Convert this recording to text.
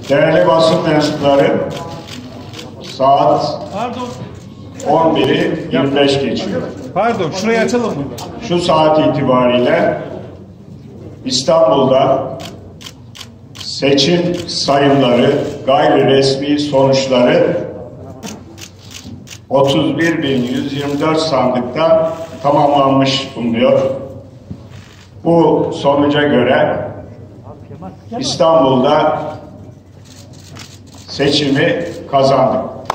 Değerli basın mensupları, saat 11'i 25 geçiyor. Pardon, şurayı açalım mı? Şu saat itibariyle İstanbul'da seçim sayımları, gayri resmi sonuçları 31.124 sandıkta tamamlanmış bulunuyor. Bu sonuca göre İstanbul'da seçimi kazandık.